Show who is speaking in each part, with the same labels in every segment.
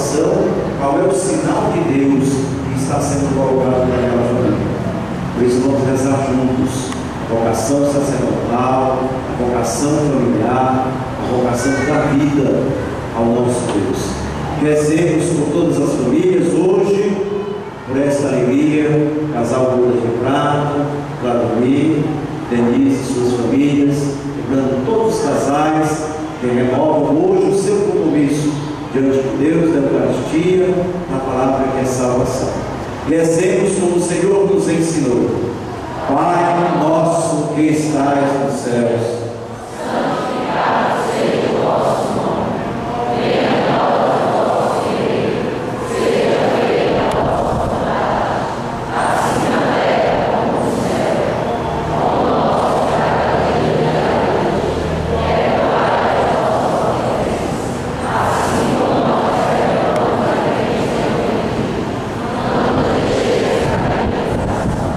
Speaker 1: salvação, qual é o sinal de Deus que está sendo colocado naquela família. Por isso vamos rezar juntos a vocação sacerdotal, a vocação familiar, a vocação da vida ao nosso Deus. Rezemos por todas as famílias hoje, por esta alegria, casal Bodas de Prata, Vladimir, Denise e suas famílias, lembrando todos os casais que renovam hoje o seu compromisso diante de Deus, da Eucaristia, na palavra que é salvação. Rezemos como o Senhor nos ensinou. Pai nosso que estais nos céus,
Speaker 2: santificado seja o vosso nome, venha a nós o vosso reino, seja feita a vossa vontade, assim na terra como no céu. O nosso cada dia perdoai as nossas ofensas, assim como nós perdoamos a quem nos tem ofendido. Não nos deixeis cair em tentação.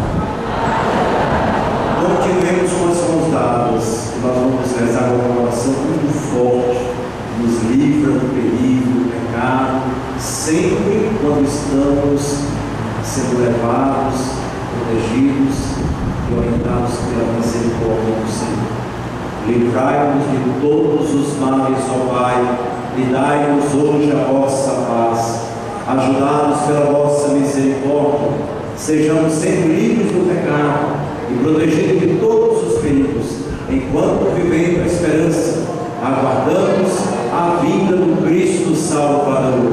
Speaker 1: continuemos com as mãos dadas, e nós vamos rezar uma oração muito forte, nos livra do perigo, do pecado, sempre quando estamos sendo levados, protegidos e orientados pela misericórdia do Senhor. Livrai-nos de todos os males, ó Pai, e dai-nos hoje a vossa paz. Ajudai-nos pela vossa misericórdia, sejamos sempre livres do pecado e protegidos de todos os perigos, enquanto vivendo a esperança, aguardamos a vinda do Cristo Salvador.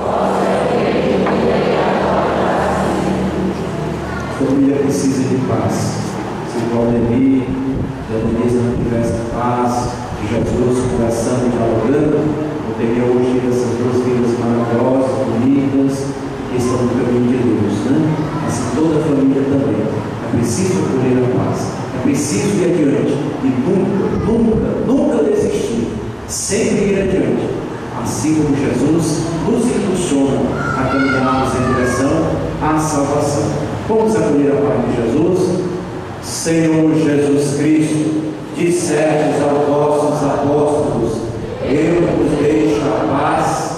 Speaker 1: A família precisa de paz. Se o Valdemir e a Denise não tivessem paz, de Jesus conversando e dialogando, eu teria hoje essas duas vidas maravilhosas, bonitas, que estão no caminho de Deus, né? Assim toda a família também. É preciso acolher a paz, é preciso ir adiante e nunca desistir, sempre ir adiante, assim como Jesus nos impulsiona a caminharmos em direção à salvação. Vamos acolher a paz de Jesus. Senhor Jesus Cristo, dissestes aos vossos apóstolos: eu vos deixo a paz.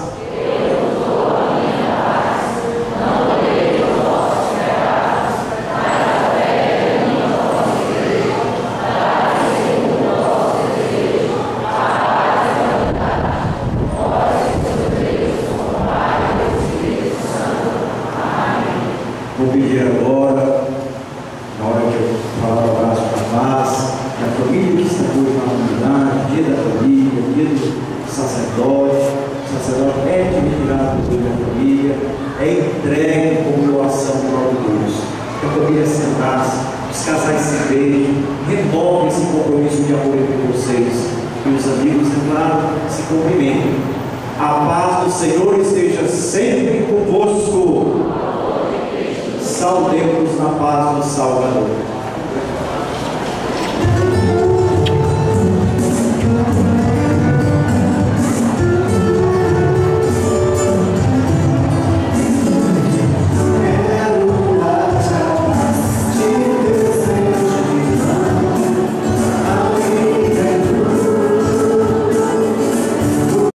Speaker 1: Vou pedir agora, na hora que eu falar o abraço para a paz, que a família que está hoje na comunidade, dia da família, dia do sacerdote, o sacerdote é retirado da família, é entregue como doação para Deus. Que a família sentasse, os casais se vejam, renovem esse compromisso de amor entre vocês, e os amigos, é claro, se cumprimentem. A paz do Senhor esteja sempre convosco. Saudemos na paz do Salvador.